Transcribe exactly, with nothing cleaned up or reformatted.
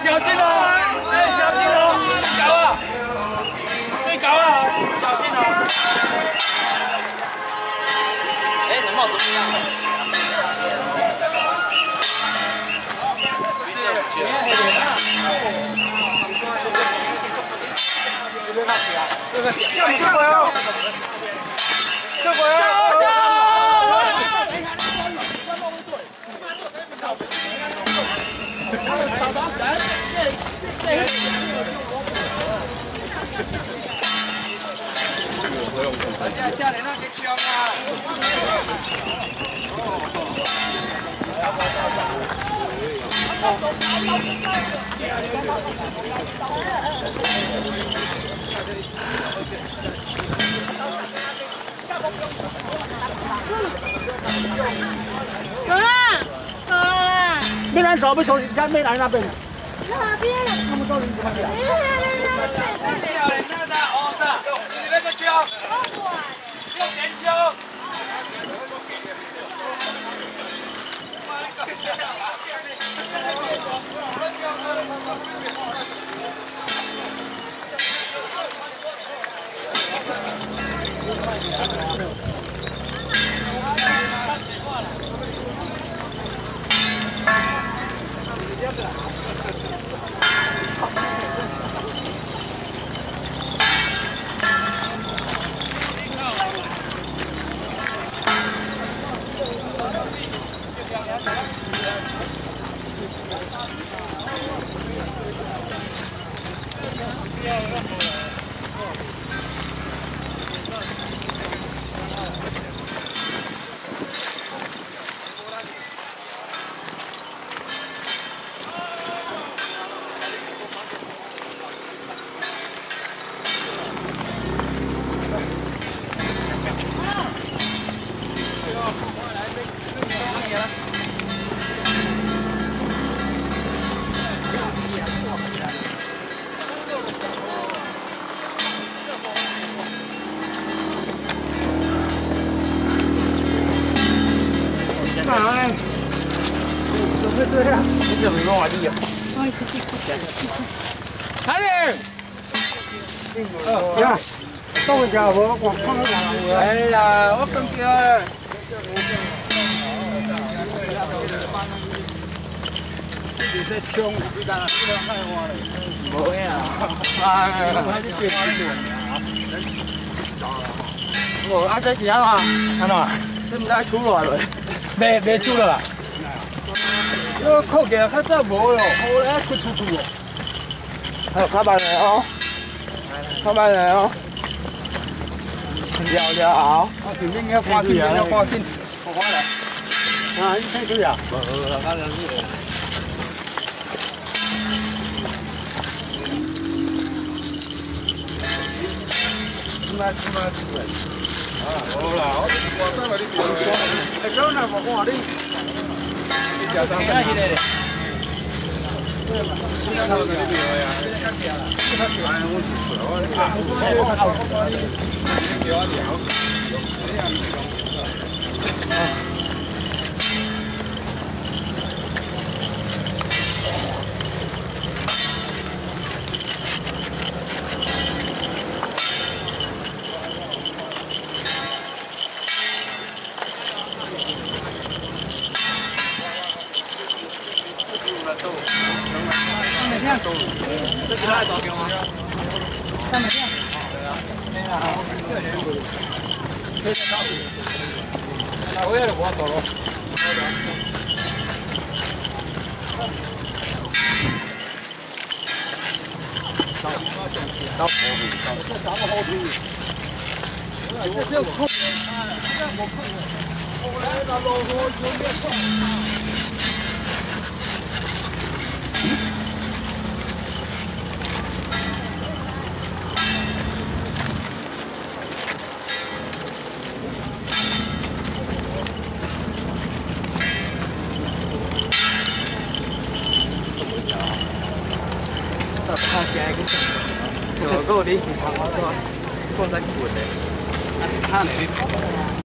小心哦！哎，小心哦！最高啊！最高啊！小心哦！哎，你的帽子不一样。这过来！这过来！ 下来那个枪啊！ 走啦，走啦！ 没人走，没从家没来那边。 那边。 他们到底怎么样？ 那个枪，用前枪。 哎，怎么会这样？ 你怎么弄啊？你？ 我也是辛苦的。 快点！呀，到家我我看到人。哎呀，我刚叫。你在冲，你干了？这个太花了。没呀。哎，还是别我啊，这是安怎？ 安怎？ 你唔知出来了？ 没没出了啦。这扣起来较早无咯，后来出出出哦。 还有卡板的哦，卡板的哦。了了后， 啊，前面要挂进，要挂进，我挂来。 啊，你睇佢啊？ 无无啦，我就是。 嘛嘛出来。 啊，好啦，我我再来你边。 哎，嗰那我我你， 你食啥？其他迄个咧。其他嗰啲邊個呀？其他條係我食過，我啊，我我叫我聊。啊。 这是来招标吗？三百片。对啊。对啊。这是招标。那我也我走了。到到火里，到这咱们后头。这这空，这我空。后来那老婆就别放。 看起来个什么？就个你平常我做，放在滚的，看哪里？